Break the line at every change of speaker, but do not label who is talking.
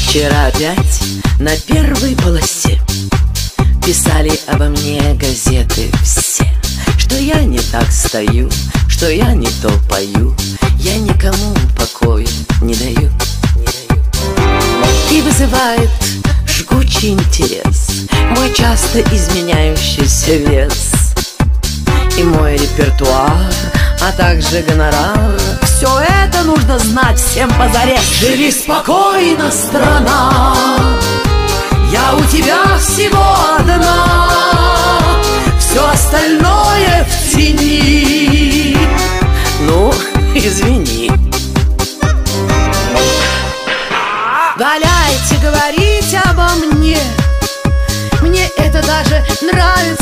Вчера опять на первой полосе писали обо мне газеты все, что я не так стою, что я не то пою, я никому покоя не даю. И вызывает жгучий интерес мой часто изменяющийся вес и мой репертуар, а также гонорар. Все это нужно знать всем позарез. Живи спокойно, страна, я у тебя всего одна, все остальное в тени. Ну, извини. Валяйте говорить обо мне, мне это даже нравится